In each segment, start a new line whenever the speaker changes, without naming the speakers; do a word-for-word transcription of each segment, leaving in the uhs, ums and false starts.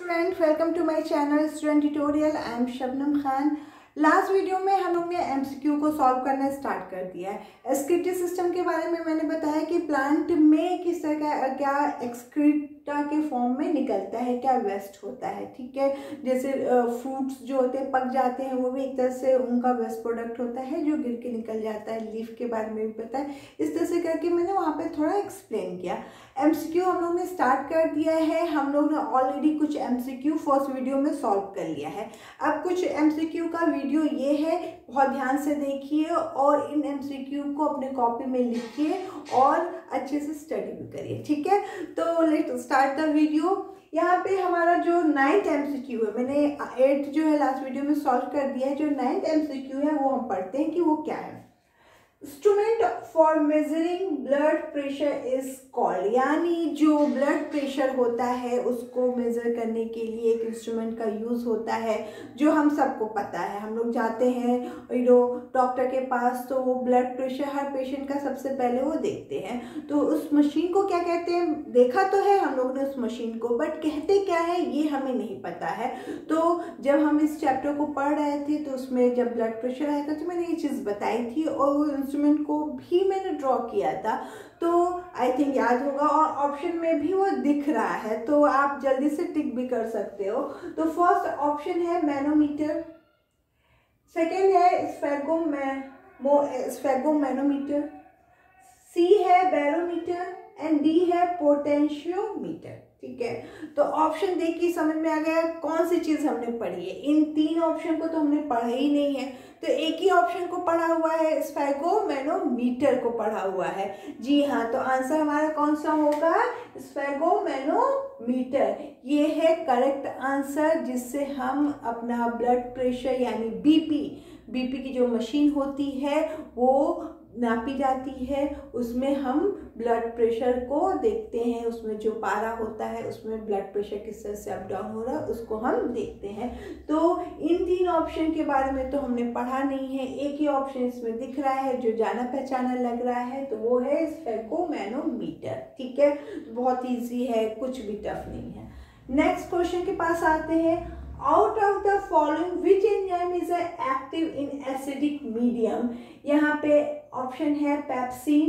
Student, welcome to my channel student tutorial. I am Shabnam Khan. Last video में हम लोग ने एमसीक्यू को सॉल्व करना स्टार्ट कर दिया है। एक्सक्रीटरी सिस्टम के बारे में मैंने बताया कि प्लांट में किस तरह का क्या एक्सक्रीटा के फॉर्म में निकलता है, क्या वेस्ट होता है। ठीक है, जैसे फ्रूट्स जो होते हैं पक जाते हैं, वो भी एक तरह से उनका वेस्ट प्रोडक्ट होता है जो गिर के निकल जाता है। लीफ के बारे में भी पता है। इस तरह से करके मैंने वहाँ पे थोड़ा एक्सप्लेन किया। एमसीक्यू हम लोग ने स्टार्ट कर दिया है। हम लोग ने ऑलरेडी कुछ एमसीक्यू फर्स्ट वीडियो में सॉल्व कर लिया है। अब कुछ एमसीक्यू का वीडियो ये है, बहुत ध्यान से देखिए और इन एमसीक्यू को अपने कॉपी में लिखिए और अच्छे से स्टडी भी करिए। ठीक है, तो लेट्स स्टार्ट द वीडियो। यहाँ पे हमारा जो नाइन्थ एमसीक्यू है, मैंने एट जो है लास्ट वीडियो में सॉल्व कर दिया है। जो नाइन्थ एमसीक्यू है वो हम पढ़ते हैं कि वो क्या है। Instrument for measuring blood pressure is called, यानी जो ब्लड प्रेशर होता है उसको मेजर करने के लिए एक इंस्ट्रूमेंट का यूज होता है जो हम सबको पता है। हम लोग जाते हैं यू नो डॉक्टर के पास, तो वो ब्लड प्रेशर हर पेशेंट का सबसे पहले वो देखते हैं। तो उस मशीन को क्या कहते हैं, देखा तो है हम लोग ने उस मशीन को, बट कहते क्या है ये हमें नहीं पता है। तो जब हम इस चैप्टर को पढ़ रहे थे तो उसमें जब ब्लड प्रेशर आया था तो मैंने ये चीज़ बताई थी और इंस्ट्रूमेंट को भी मैंने ड्रॉ किया था, तो आई थिंक याद होगा। और ऑप्शन में भी वो दिख रहा है, तो आप जल्दी से टिक भी कर सकते हो। तो फर्स्ट ऑप्शन है मैनोमीटर, सेकेंड है स्फेगोमो स्फेगोमैनोमीटर, सी है बैरोमीटर एंड डी है पोटेंशियोमीटर। ठीक है, तो ऑप्शन देख के समझ में आ गया कौन सी चीज हमने पढ़ी है। इन तीन ऑप्शन को तो हमने पढ़ा ही नहीं है, तो एक ही ऑप्शन को पढ़ा हुआ है, स्फेगोमैनोमीटर को पढ़ा हुआ है। जी हाँ, तो आंसर हमारा कौन सा होगा, स्फेगोमैनोमीटर। ये है करेक्ट आंसर, जिससे हम अपना ब्लड प्रेशर यानी बीपी बीपी की जो मशीन होती है वो नापी जाती है। उसमें हम ब्लड प्रेशर को देखते हैं, उसमें जो पारा होता है उसमें ब्लड प्रेशर किस तरह से अप डाउन हो रहा है उसको हम देखते हैं। तो इन तीन ऑप्शन के बारे में तो हमने पढ़ा नहीं है, एक ही ऑप्शन इसमें दिख रहा है जो जाना पहचाना लग रहा है, तो वो है स्फेगोमैनोमीटर। ठीक है, बहुत ईजी है, कुछ भी टफ नहीं है। नेक्स्ट क्वेश्चन के पास आते हैं। Out of the following which enzyme is active in acidic medium? यहाँ पे ऑप्शन है pepsin,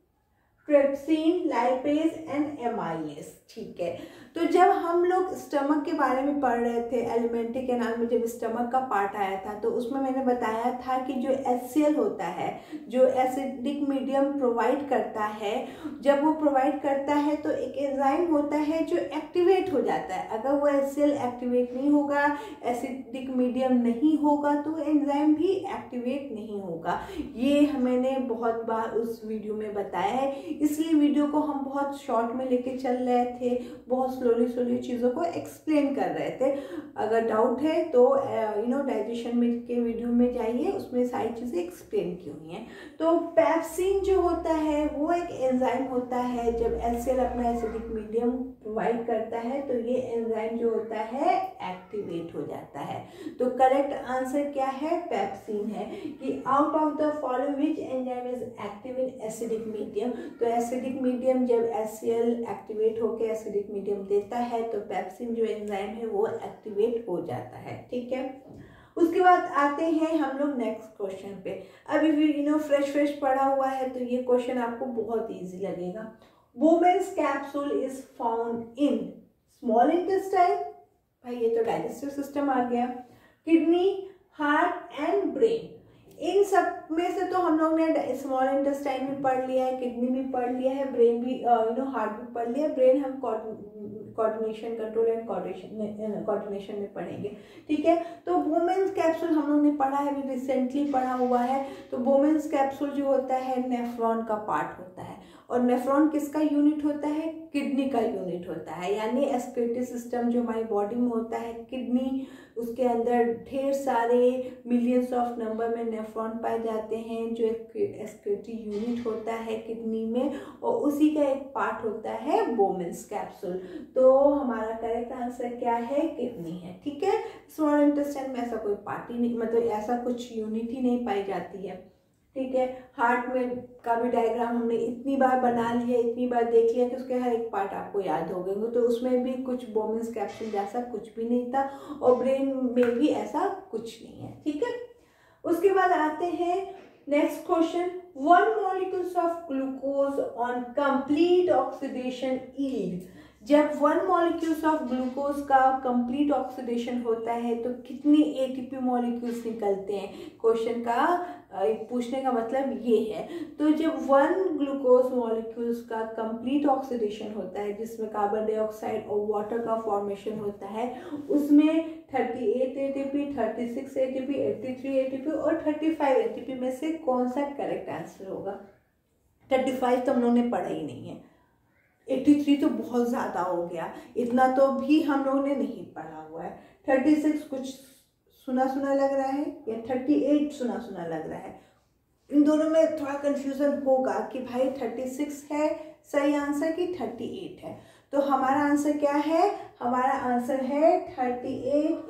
trypsin, lipase and amylase. ठीक है, तो जब हम लोग स्टमक के बारे में पढ़ रहे थे, एलिमेंट्री कैनाल में जब स्टमक का पार्ट आया था, तो उसमें मैंने बताया था कि जो एचसीएल होता है, जो एसिडिक मीडियम प्रोवाइड करता है, जब वो प्रोवाइड करता है तो एक एंजाइम होता है जो एक्टिवेट हो जाता है। अगर वो एचसीएल एक्टिवेट नहीं होगा, एसिडिक मीडियम नहीं होगा, तो एंजाइम भी एक्टिवेट नहीं होगा। ये मैंने बहुत बार उस वीडियो में बताया है, इसलिए वीडियो को हम बहुत शॉर्ट में लेके चल रहे थे, बहुत स्लोली स्लोली चीज़ों को एक्सप्लेन कर रहे थे। अगर डाउट है तो यू नो डाइजेशन में के वीडियो में जाइए, उसमें सारी चीज़ें एक्सप्लेन की हुई हैं। तो पेप्सिन जो होता है वो एक एंजाइम होता है, जब एचसीएल अपना एसिडिक मीडियम प्रोवाइड करता है तो ये एंजाइम जो होता है एक्टिवेट हो जाता है। तो करेक्ट आंसर क्या है, पेप्सिन है। कि out of the following which enzyme is active in acidic medium, तो एसिडिक मीडियम जब एचसीएल एक्टिवेट होकर एसिडिक मीडियम देता है तो पेप्सिन जो एंजाइम है वो एक्टिवेट हो जाता है। ठीक है, उसके बाद आते हैं हम लोग नेक्स्ट क्वेश्चन पे। अभी भी यू नो फ्रेश फ्रेश पढ़ा हुआ है तो ये क्वेश्चन आपको बहुत इजी लगेगा। Bowman's capsule is found in small intestine, भाई ये तो डाइजेस्टिव सिस्टम आ गया, किडनी, हार्ट एंड ब्रेन। इन सब में से तो हम लोग ने स्मॉल इंटेस्टाइन भी पढ़ लिया है, किडनी भी पढ़ लिया है, ब्रेन भी यू नो हार्ट भी पढ़ लिया है। ब्रेन हम coordination, control and coordination coordination में पढ़ेंगे। ठीक है, तो वुमेन्स कैप्सूल हम लोग ने पढ़ा है, अभी रिसेंटली पढ़ा हुआ है। तो वुमेन्स कैप्सूल जो होता है नेफ्रॉन का पार्ट होता है, और नेफ्रॉन किसका यूनिट होता है, किडनी का यूनिट होता है। यानी एक्सक्रीटरी सिस्टम जो हमारी बॉडी में होता है, किडनी, उसके अंदर ढेर सारे मिलियंस ऑफ नंबर में नेफ्रॉन पाए जाते हैं जो एक्सक्रीटरी यूनिट होता है किडनी में, और उसी का एक पार्ट होता है वुमेन्स कैप्सूल। तो हमारा करेक्ट आंसर क्या है, किडनी है। ठीक है, स्मॉल इंटेस्टाइन में ऐसा कोई पार्ट ही नहीं, मतलब ऐसा कुछ यूनिट ही नहीं पाई जाती है। ठीक है। हार्ट में का भी डायग्राम हमने इतनी बार बना लिया, इतनी बार देख लिया कि उसके हर एक पार्ट आपको याद हो गए। तो उसमें भी कुछ बोमेंस कैप्सूल जैसा कुछ भी नहीं था और ब्रेन में भी ऐसा कुछ नहीं है, ठीक है। उसके बाद आते हैं next question, one molecules of glucose on complete oxidation yield. जब वन मॉलिक्यूल्स ऑफ ग्लूकोज का कंप्लीट ऑक्सीडेशन होता है तो कितनी एटीपी मॉलिक्यूल्स निकलते हैं। क्वेश्चन का पूछने का मतलब ये है। तो जब वन ग्लूकोज मॉलिक्यूल्स का कंप्लीट ऑक्सीडेशन होता है जिसमें कार्बन डाइऑक्साइड और वाटर का फॉर्मेशन होता है, उसमें अड़तीस एटीपी, छत्तीस एटीपी, तिरासी एटीपी और पैंतीस एटीपी में से कौन सा करेक्ट आंसर होगा। पैंतीस तो हम लोगों ने पढ़ा ही नहीं है, तिरासी तो बहुत ज़्यादा हो गया, इतना तो भी हम लोगों ने नहीं पढ़ा हुआ है। छत्तीस कुछ सुना सुना लग रहा है या अड़तीस सुना सुना लग रहा है। इन दोनों में थोड़ा कंफ्यूजन होगा कि भाई छत्तीस है सही आंसर कि अड़तीस है। तो हमारा आंसर क्या है, हमारा आंसर है अड़तीस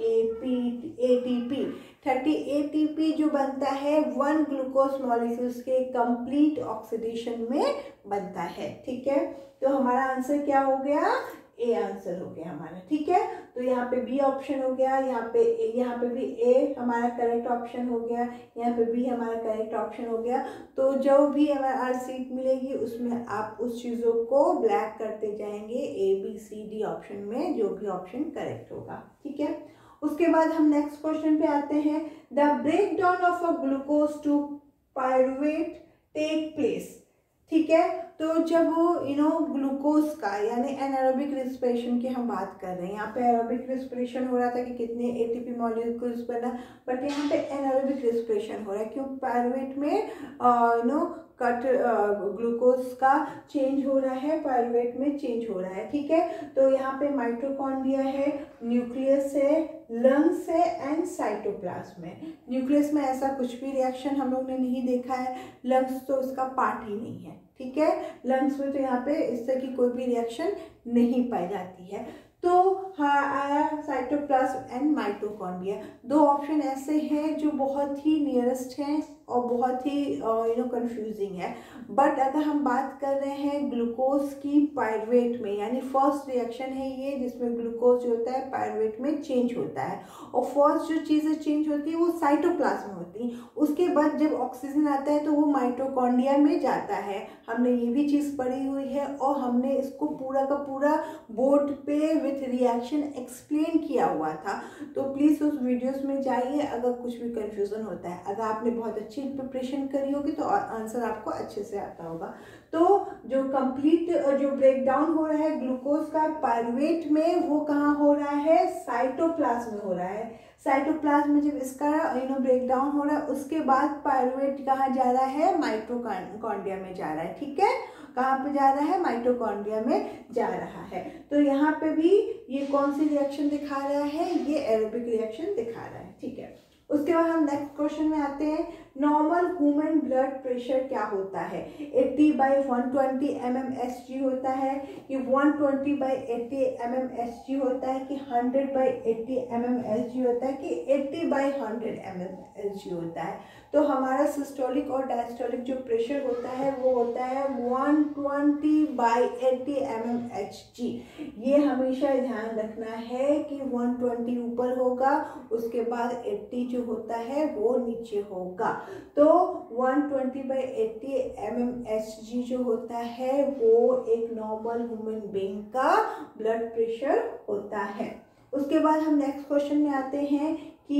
एटीपी। तीस एटीपी जो बनता है वन ग्लूकोज मॉलिक्यूल्स के कंप्लीट ऑक्सीडेशन में बनता है, ठीक है। तो हमारा आंसर क्या हो गया, ए आंसर हो गया हमारा, ठीक है। तो यहाँ पे बी ऑप्शन हो गया, यहाँ पे यहाँ पे भी ए हमारा करेक्ट ऑप्शन हो गया, यहाँ पे बी हमारा करेक्ट ऑप्शन हो गया। तो जो भी हमारा आज सीट मिलेगी उसमें आप उस चीज़ों को ब्लैक करते जाएंगे A B C D option में, जो भी ऑप्शन करेक्ट होगा, ठीक है। उसके बाद हम नेक्स्ट क्वेश्चन पे आते हैं, the break down of a glucose to pyruvate take place, ठीक है। तो जब वो यू नो ग्लूकोज का यानी एनारोबिक रेस्पिरेशन की हम बात कर रहे हैं, यहाँ पे एरोबिक रेस्पिरेशन हो रहा था कि कितने एटीपी मॉलिक्यूल्स बना, बट यहाँ पे एनारोबिक रेस्पिरेशन हो रहा है क्यों, पायरुवेट में यू नो कट ग्लूकोज का चेंज हो रहा है, पायरुवेट में चेंज हो रहा है, ठीक है। तो यहाँ पे माइटोकॉन्ड्रिया है, न्यूक्लियस है, लंग्स है एंड साइटोप्लाज्म है। न्यूक्लियस में ऐसा कुछ भी रिएक्शन हम लोग ने नहीं देखा है, लंग्स तो इसका पार्ट ही नहीं है, ठीक है। लंग्स में तो यहाँ पे इस तरह की कोई भी रिएक्शन नहीं पाई जाती है। तो हाँ आया साइटोप्लाज्म एंड माइटोकॉन्ड्रिया, दो ऑप्शन ऐसे हैं जो बहुत ही नियरेस्ट हैं और बहुत ही यू नो कंफ्यूजिंग है। बट अगर हम बात कर रहे हैं ग्लूकोज की पायरुवेट में, यानी फर्स्ट रिएक्शन है ये जिसमें ग्लूकोज जो होता है पायरुवेट में चेंज होता है, और फर्स्ट जो चीज़ें चेंज होती है वो साइटोप्लाज्म में होती हैं। उसके बाद जब ऑक्सीजन आता है तो वो माइटोकॉन्ड्रिया में जाता है। हमने ये भी चीज़ पढ़ी हुई है और हमने इसको पूरा का पूरा बोर्ड पे विथ रिएक्शन एक्सप्लेन किया हुआ था। तो प्लीज़ उस वीडियोस में जाइए अगर कुछ भी कंफ्यूजन होता है। अगर आपने बहुत अच्छी प्रिपरेशन करी होगी तो आंसर आपको अच्छे से आता होगा। तो जो कंप्लीट जो ब्रेक डाउन हो रहा है ग्लूकोज का पायरुवेट में, वो कहाँ हो रहा है, साइटोप्लाज्म में हो रहा है। साइटोप्लाज्म में जब इसका यू नो ब्रेक डाउन हो रहा है उसके बाद पायरुवेट कहाँ जा रहा है, माइटोकॉन्ड्रिया में जा रहा है, ठीक है। कहाँ पे जा रहा है, माइटोकॉन्ड्रिया में जा रहा है। तो यहाँ पे भी ये कौन सी रिएक्शन दिखा रहा है, ये एरोबिक रिएक्शन दिखा रहा है, ठीक है। उसके बाद हम नेक्स्ट क्वेश्चन में आते हैं, नॉर्मल ह्यूमन ब्लड प्रेशर क्या होता है, अस्सी by one twenty M M S G होता है कि one twenty by eighty M M S G होता है कि hundred by eighty M M S G होता है कि eighty by hundred M M S G होता है। तो हमारा सिस्टोलिक और डायस्टोलिक जो प्रेशर होता है वो होता है one twenty by eighty M M H G. ये हमेशा ध्यान रखना है कि वन ट्वेंटी ऊपर होगा, उसके बाद एट्टी जो होता है वो नीचे होगा। तो one twenty by eighty M M H G जो होता है वो एक नॉर्मल ह्यूमन बीइंग का ब्लड प्रेशर होता है। उसके बाद हम नेक्स्ट क्वेश्चन में आते हैं कि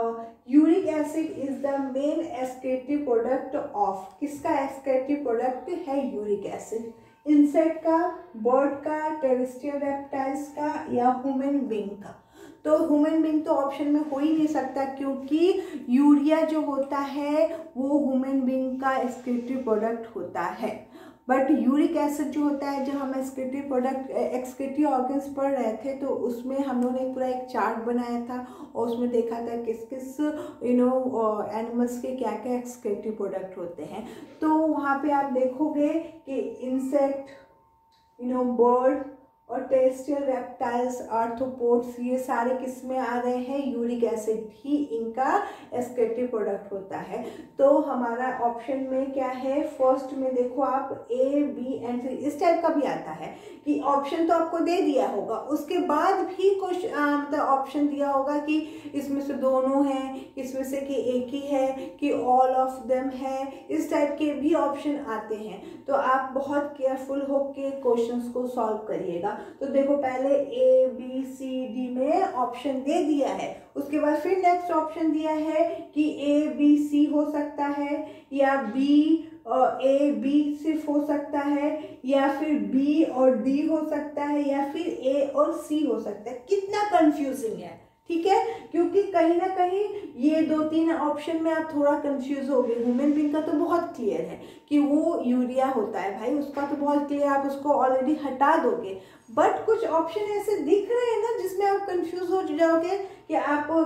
uric acid is the main excretive product of, किसका एक्सक्रीटिव प्रोडक्ट है यूरिक एसिड, इंसेक्ट का, बर्ड का, टेरेस्ट्रियल रेप्टाइल्स का या ह्यूमन बीइंग का। तो ह्यूमन बीइंग तो ऑप्शन में हो ही नहीं सकता क्योंकि यूरिया जो होता है वो ह्यूमन बीइंग का एक्सक्रीटिव प्रोडक्ट होता है। बट यूरिक एसिड जो होता है, जब हम एक्सक्रीटिव प्रोडक्ट एक्सक्रीटिव ऑर्गन्स पढ़ रहे थे तो उसमें हम लोगों ने पूरा एक चार्ट बनाया था और उसमें देखा था किस किस यू नो एनिमल्स के क्या क्या एक्सक्रीटिव प्रोडक्ट होते हैं। तो वहाँ पे आप देखोगे कि इंसेक्ट, यू नो बर्ड और टेरेस्ट्रियल रेप्टाइल्स, आर्थ्रोपोड्स, ये सारे किस में आ रहे हैं, यूरिक एसिड ही इनका एक्सक्रीटरी प्रोडक्ट होता है। तो हमारा ऑप्शन में क्या है, फर्स्ट में देखो आप ए बी एंड सी इस टाइप का भी आता है कि ऑप्शन तो आपको दे दिया होगा, उसके बाद भी कुछ मतलब ऑप्शन दिया होगा कि इसमें से दोनों हैं, इसमें से कि एक ही है, कि ऑल ऑफ देम है, इस टाइप के भी ऑप्शन आते हैं। तो आप बहुत केयरफुल होके क्वेश्चंस को सॉल्व करिएगा। तो देखो पहले ए बी सी डी में ऑप्शन दे दिया है, उसके बाद फिर नेक्स्ट ऑप्शन दिया है कि ए बी सी हो सकता है, या बी ए बी सिर्फ हो सकता है, या फिर बी और डी हो सकता है, या फिर ए और सी हो सकता है। कितना कंफ्यूजिंग है, ठीक है, क्योंकि कहीं ना कहीं ये दो तीन ऑप्शन में आप थोड़ा कंफ्यूज हो गए। ह्यूमन बीइंग का तो बहुत क्लियर है कि वो यूरिया होता है भाई, उसका तो बहुत क्लियर, आप उसको ऑलरेडी हटा दोगे। बट कुछ ऑप्शन ऐसे दिख रहे हैं ना जिसमें आप कंफ्यूज हो जाओगे कि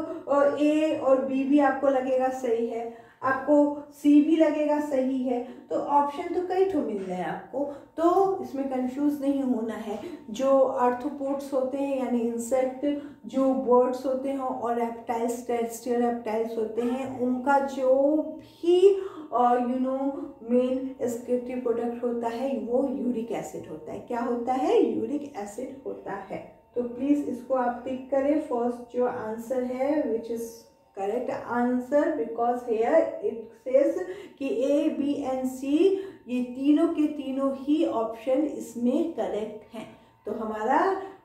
आप ए और बी भी आपको लगेगा सही है, आपको सी भी लगेगा सही है, तो ऑप्शन तो कई ठो मिल रहे हैं आपको, तो इसमें कंफ्यूज नहीं होना है। जो आर्थ्रोपोड्स होते हैं यानी इंसेक्ट, जो बर्ड्स होते हैं और रेप्टाइल्स, टेरेस्ट्रियल रेप्टाइल्स होते हैं, उनका जो भी you know main excretory product होता है वो यूरिक एसिड होता है। क्या होता है, यूरिक एसिड होता है। तो प्लीज इसको आप टिक करें, फर्स्ट जो आंसर है which is correct answer, because here it says कि ए बी एंड सी ये तीनों के तीनों ही ऑप्शन इसमें करेक्ट हैं। तो हमारा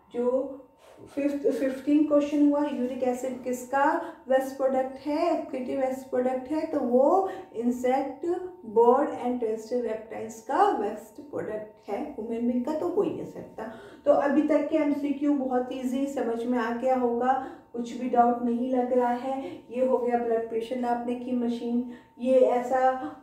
जो फिफ्थ फिफ्टीन क्वेश्चन हुआ, यूरिक एसिड किसका वेस्ट प्रोडक्ट है, एक्सक्रीटिव वेस्ट प्रोडक्ट है, तो वो insect, bird and terrestrial reptiles का वेस्ट प्रोडक्ट है, ह्यूमन बीइंग का तो हो ही नहीं सकता। तो अभी तक के एमसीक्यू बहुत इजी समझ में आ गया होगा, कुछ भी डाउट नहीं लग रहा है। ये हो गया ब्लड प्रेशर नापने की मशीन। ये ऐसा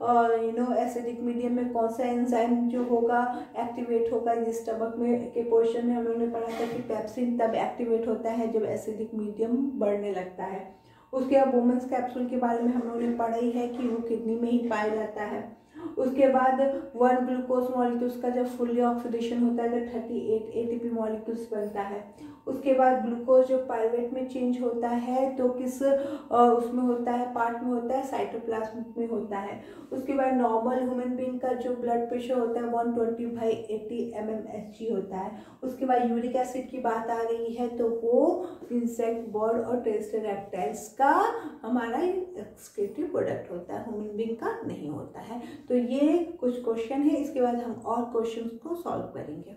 यू नो एसिडिक मीडियम में कौन सा एंजाइम जो होगा एक्टिवेट होगा, जिस स्टमक में के पोर्शन में हम लोगों ने पढ़ा था कि पेप्सिन तब एक्टिवेट होता है जब एसिडिक मीडियम बढ़ने लगता है। उसके बाद वुमेन्स कैप्सूल के बारे में हम लोगों ने पढ़ा ही है कि वो किडनी में ही पाया जाता है। उसके बाद वन ग्लूकोज मॉलिक्यूल्स का जब फुल्ली ऑक्सीडेशन होता है तो थर्टी एट एटीपी मॉलिक्यूल्स बनता है। उसके बाद ग्लूकोज जो पायरुवेट में चेंज होता है तो किस उसमें होता है, पार्ट में होता है, साइटोप्लाज्म में होता है। उसके बाद नॉर्मल ह्यूमन बीइंग का जो ब्लड प्रेशर होता है one twenty by eighty M M H G होता है। उसके बाद यूरिक एसिड की बात आ रही है तो वो इंसेक्ट, बर्ड और टेरेस्ट्रियल रेप्टाइल्स का हमारा एक्सक्रीटरी प्रोडक्ट होता है, ह्यूमन बीइंग का नहीं होता है। तो ये कुछ क्वेश्चन है, इसके बाद हम और क्वेश्चंस को सॉल्व करेंगे।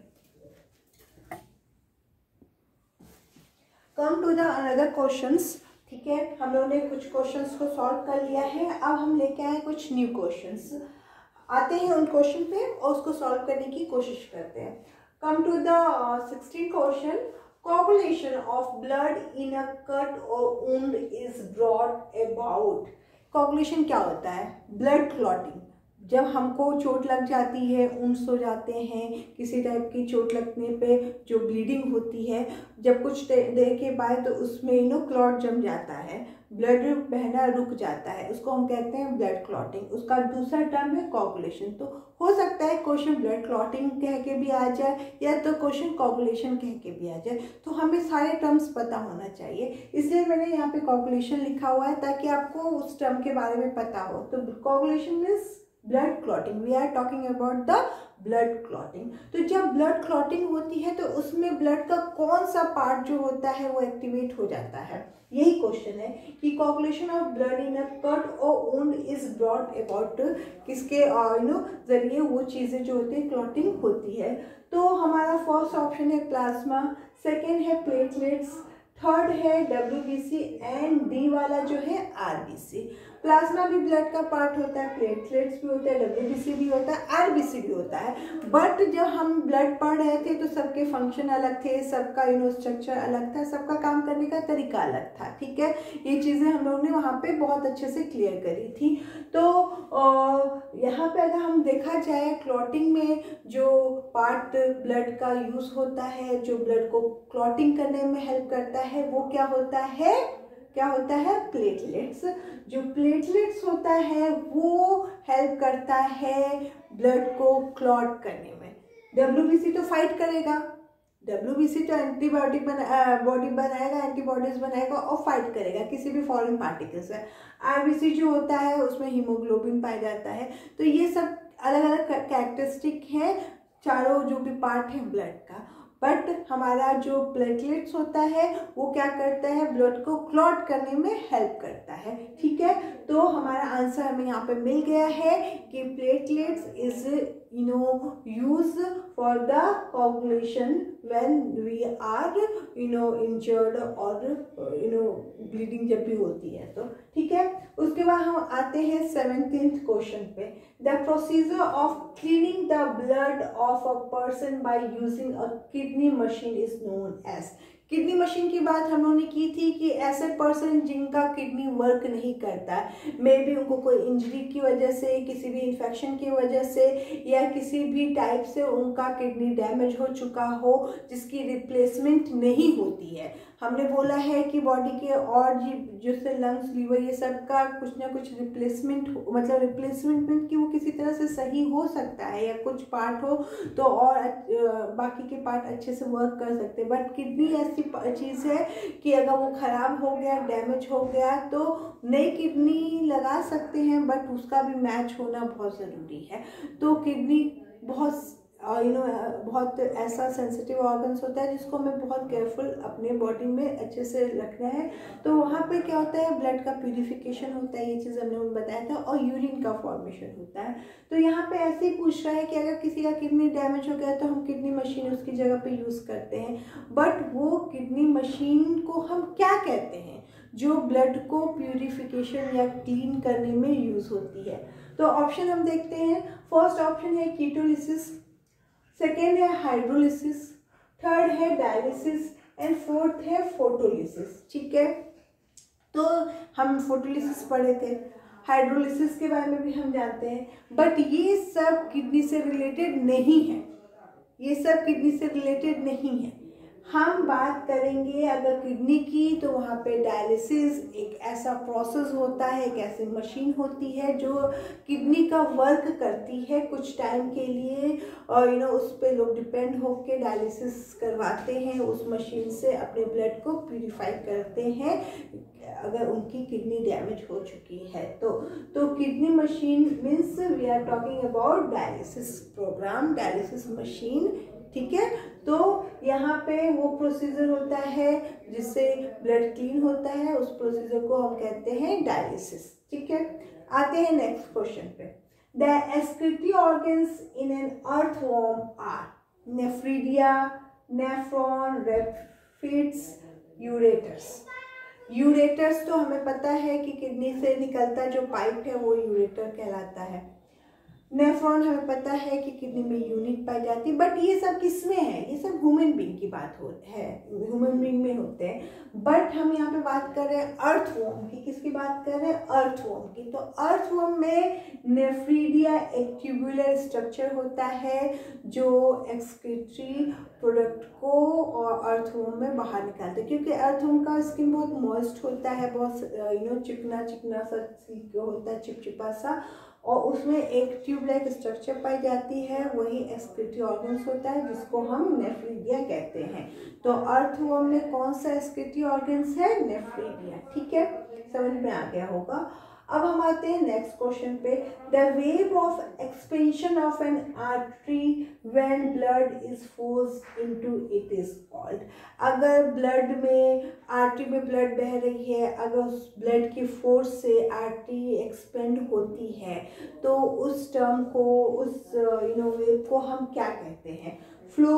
Come to the another questions, ठीक है, हम लोगों ने कुछ क्वेश्चंस को सॉल्व कर लिया है। अब हम लेके आए कुछ न्यू क्वेश्चंस, आते हैं उन क्वेश्चन पे और उसको सॉल्व करने की कोशिश करते हैं। Come to the sixteen question, coagulation of blood in a cut or wound is brought about। coagulation क्या होता है, ब्लड क्लॉटिंग। जब हमको चोट लग जाती है, ऊंस हो जाते हैं, किसी टाइप की चोट लगने पे जो ब्लीडिंग होती है, जब कुछ देर के बाद तो उसमें नो क्लॉट जम जाता है, ब्लड बहना रुक जाता है, उसको हम कहते हैं ब्लड क्लॉटिंग। उसका दूसरा टर्म है कोगुलेशन। तो हो सकता है क्वेश्चन ब्लड क्लॉटिंग कह के भी आ जाए या तो क्वेश्चन कोगुलेशन कह के भी आ जाए, तो हमें सारे टर्म्स पता होना चाहिए, इसलिए मैंने यहाँ पे कोगुलेशन लिखा हुआ है ताकि आपको उस टर्म के बारे में पता हो। तो coagulation means blood clotting, we are talking about the blood clotting. तो जब ब्लड क्लॉटिंग होती है तो उसमें ब्लड का कौन सा पार्ट जो होता है वो एक्टिवेट हो जाता है, यही क्वेश्चन है कि coagulation of blood in a cut or wound is brought about, किसके यू नो जरिए वो चीज़ें जो होती है क्लॉटिंग होती है। तो हमारा फर्स्ट ऑप्शन है प्लाज्मा, सेकेंड है प्लेटलेट्स, थर्ड है W B C and D वाला जो है आर बी सी। प्लाज्मा भी ब्लड का पार्ट होता है, प्लेटलेट्स भी होता है, डब्ल्यू बी सी भी होता है, आर बी सी भी होता है। बट जब हम ब्लड पढ़ रहे थे तो सबके फंक्शन अलग थे, सबका यू नो स्ट्रक्चर अलग था, सबका काम करने का तरीका अलग था, ठीक है। ये चीज़ें हम लोगों ने वहाँ पे बहुत अच्छे से क्लियर करी थी। तो यहाँ पे अगर हम देखा जाए क्लॉटिंग में जो पार्ट ब्लड का यूज़ होता है, जो ब्लड को क्लॉटिंग करने में हेल्प करता है, वो क्या होता है, क्या होता है, प्लेटलेट्स। जो प्लेटलेट्स होता है वो हेल्प करता है ब्लड को क्लॉट करने में। डब्ल्यू बी सी तो फाइट करेगा, डब्ल्यू बी सी तो एंटीबायोटिक बना बॉडी बनाएगा, एंटीबॉडीज बनाएगा और फाइट करेगा किसी भी फॉरेन पार्टिकल से। आर बी सी जो होता है उसमें हीमोग्लोबिन पाया जाता है। तो ये सब अलग अलग कैरेक्टरिस्टिक हैं चारों जो भी पार्ट है ब्लड का। बट हमारा जो प्लेटलेट्स होता है वो क्या करता है, ब्लड को क्लॉट करने में हेल्प करता है। ठीक है, तो हमारा आंसर हमें यहाँ पे मिल गया है कि platelets is you know use for the coagulation when we are you know injured और यू नो ब्लीडिंग जब भी होती है तो। ठीक है, उसके बाद हम आते हैं सेवनटीन्थ क्वेश्चन पे। The procedure of cleaning the blood of a person by using a kidney machine is known as. Kidney machine की बात हम लोगों ने की थी कि ऐसे पर्सन जिनका किडनी वर्क नहीं करता है, मे बी उनको कोई इंजरी की वजह से, किसी भी इन्फेक्शन की वजह से या किसी भी टाइप से उनका किडनी डैमेज हो चुका हो जिसकी रिप्लेसमेंट नहीं होती है। हमने बोला है कि बॉडी के और जैसे लंग्स, लीवर, ये सब का कुछ ना कुछ रिप्लेसमेंट, मतलब रिप्लेसमेंट मीन कि वो किसी तरह से सही हो सकता है या कुछ पार्ट हो तो और बाकी के पार्ट अच्छे से वर्क कर सकते हैं। बट किडनी ऐसी चीज़ है कि अगर वो ख़राब हो गया, डैमेज हो गया तो नई किडनी लगा सकते हैं, बट उसका भी मैच होना बहुत ज़रूरी है। तो किडनी बहुत यू नो बहुत ऐसा सेंसिटिव ऑर्गन्स होता है जिसको हमें बहुत केयरफुल अपने बॉडी में अच्छे से रखना है। तो वहाँ पे क्या होता है, ब्लड का प्यूरिफिकेशन होता है, ये चीज़ हमने बताया था, और यूरिन का फॉर्मेशन होता है। तो यहाँ पे ऐसे ही पूछ रहा है कि अगर किसी का किडनी डैमेज हो गया तो हम किडनी मशीन उसकी जगह पे यूज़ करते हैं, बट वो किडनी मशीन को हम क्या कहते हैं जो ब्लड को प्यूरिफिकेशन या क्लीन करने में यूज़ होती है। तो ऑप्शन हम देखते हैं। फर्स्ट ऑप्शन है कीटोलिसिस, सेकेंड है हाइड्रोलिसिस, थर्ड है डायलिसिस एंड फोर्थ है फोटोलिसिस। ठीक है, तो हम फोटोलिसिस पढ़े थे, हाइड्रोलिसिस के बारे में भी हम जानते हैं, बट ये सब किडनी से रिलेटेड नहीं है, ये सब किडनी से रिलेटेड नहीं है। हम बात करेंगे अगर किडनी की तो वहाँ पे डायलिसिस एक ऐसा प्रोसेस होता है, एक ऐसी मशीन होती है जो किडनी का वर्क करती है कुछ टाइम के लिए, और यू नो उस पर लोग डिपेंड होके डायलिसिस करवाते हैं, उस मशीन से अपने ब्लड को प्यूरिफाई करते हैं अगर उनकी किडनी डैमेज हो चुकी है तो। तो kidney machine means we are talking about dialysis program, dialysis machine. ठीक है, तो यहाँ पे वो प्रोसीजर होता है जिससे ब्लड क्लीन होता है, उस प्रोसीजर को हम कहते हैं डायलिसिस। ठीक है, आते हैं नेक्स्ट क्वेश्चन पे। The excretory organs in an earthworm are nephridia, nephron, rapids, ureters. Ureters तो हमें पता है कि किडनी से निकलता जो पाइप है वो यूरेटर कहलाता है। नेफ्रॉन हमें पता है कि किडनी में यूनिट पाई जाती है, बट ये सब किसमें है, ये सब ह्यूमन बीइंग की बात हो है, ह्यूमन बीइंग में होते हैं। बट हम यहाँ पे बात कर रहे हैं अर्थवॉर्म की, किसकी बात कर रहे हैं, अर्थवॉर्म की। तो अर्थवॉर्म में नेफ्रीडिया एक ट्यूबुलर स्ट्रक्चर होता है जो एक्सक्रीटरी प्रोडक्ट को और अर्थवॉर्म में बाहर निकालते हैं, क्योंकि अर्थवॉर्म का स्किन बहुत मॉइस्ट होता है, बहुत यू नो चिकना चिकना सा होता है, चिपचिपा सा, और उसमें एक ट्यूब लाइक स्ट्रक्चर पाई जाती है, वही एक्सक्रीटरी ऑर्गन्स होता है जिसको हम नेफ्रीडिया कहते हैं। तो अर्थवॉर्म में कौन सा एक्सक्रीटरी ऑर्गन्स है, नेफ्रीडिया। ठीक है, समझ में आ गया होगा। अब हम आते हैं नेक्स्ट क्वेश्चन पे। The wave of expansion of an artery when blood is forced into it is called. अगर ब्लड में, आर्टरी में ब्लड बह रही है, अगर उस ब्लड की फोर्स से आर्टरी एक्सपेंड होती है तो उस टर्म को, उस यू नो वेव को हम क्या कहते हैं, flow,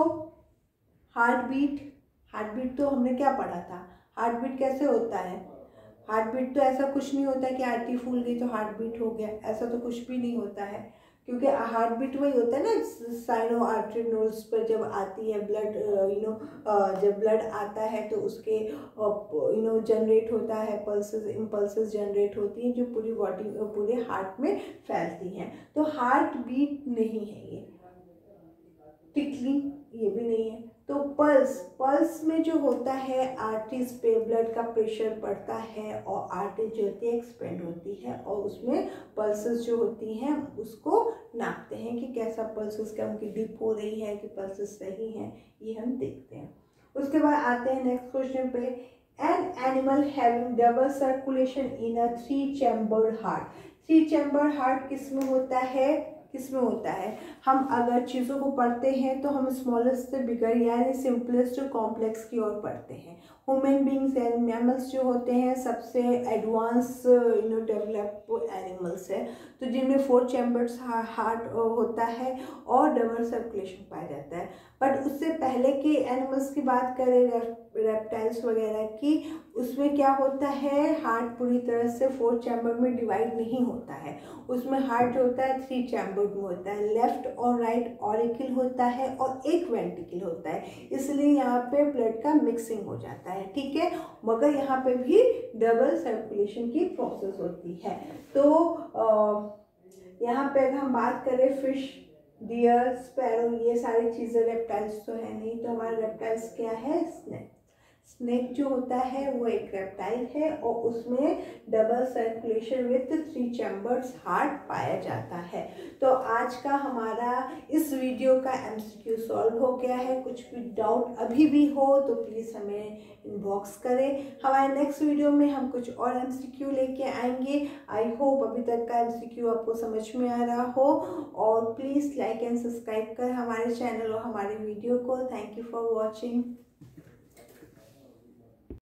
heart beat. Heart beat तो हमने क्या पढ़ा था, हार्ट बीट कैसे होता है, हार्ट बीट तो ऐसा कुछ नहीं होता है कि आर्टरी फूल गई तो हार्ट बीट हो गया, ऐसा तो कुछ भी नहीं होता है, क्योंकि हार्ट बीट वही होता है ना साइनो आर्टरीनोल्स पर जब आती है ब्लड, यू नो जब ब्लड आता है तो उसके यू नो जनरेट होता है, पल्सेस, इम्पल्सेस जनरेट होती हैं जो पूरी बॉडी, पूरे हार्ट में फैलती हैं। तो हार्ट बीट नहीं है ये, टिकलिंग ये भी नहीं है, तो पल्स पल्स में जो होता है आर्टरीज पे ब्लड का प्रेशर बढ़ता है और आर्टरी जो होती है एक्सपेंड होती है और उसमें पल्सेस जो होती हैं उसको नापते हैं कि कैसा पल्सेस क्या उनकी डिप हो रही है कि पल्सेस सही हैं, ये हम देखते हैं। उसके बाद आते हैं नेक्स्ट क्वेश्चन पे, an animal having double circulation in a three chambered heart. Three chambered heart किस में होता है, किस में होता है? हम अगर चीज़ों को पढ़ते हैं तो हम स्मॉलेस्ट से बिगर यानी सिंपलेस्ट टू कॉम्प्लेक्स की ओर पढ़ते हैं। ह्यूमन बींग्स एंड मैमल्स जो होते हैं सबसे advance you know develop animals है, तो जिनमें फोर चैम्बर्स हार्ट होता है और डबल सर्कुलेशन पाया जाता है। बट उससे पहले के एनिमल्स की बात करें रेप्टाइल्स वगैरह की, उसमें क्या होता है, हार्ट पूरी तरह से फोर चैम्बर में डिवाइड नहीं होता है। उसमें हार्ट जो होता है थ्री चैम्बर में होता है, लेफ्ट और राइट ऑरिकल होता है और एक वेंट्रिकल होता है, इसलिए यहाँ पे ब्लड का मिक्सिंग हो जाता है, ठीक है। मगर यहाँ पे भी डबल सर्कुलेशन की प्रोसेस होती है। तो यहाँ पे अगर हम बात करें फिश, डियर, स्पैरो, ये सारी चीज़ें रेप्टाइल्स तो है नहीं, तो हमारे रेप्टाइल्स क्या है, स्नेक। स्नेक जो होता है वो एक रेप्टाइल है और उसमें double circulation with three chambers heart पाया जाता है। तो आज का हमारा इस वीडियो का एमसीक्यू सॉल्व हो गया है। कुछ भी डाउट अभी भी हो तो प्लीज़ हमें इनबॉक्स करें। हमारे नेक्स्ट वीडियो में हम कुछ और एमसीक्यू लेके आएंगे। आई होप अभी तक का एमसीक्यू आपको समझ में आ रहा हो, और प्लीज़ लाइक एंड सब्सक्राइब कर हमारे चैनल और हमारे वीडियो को। Thank you for watching.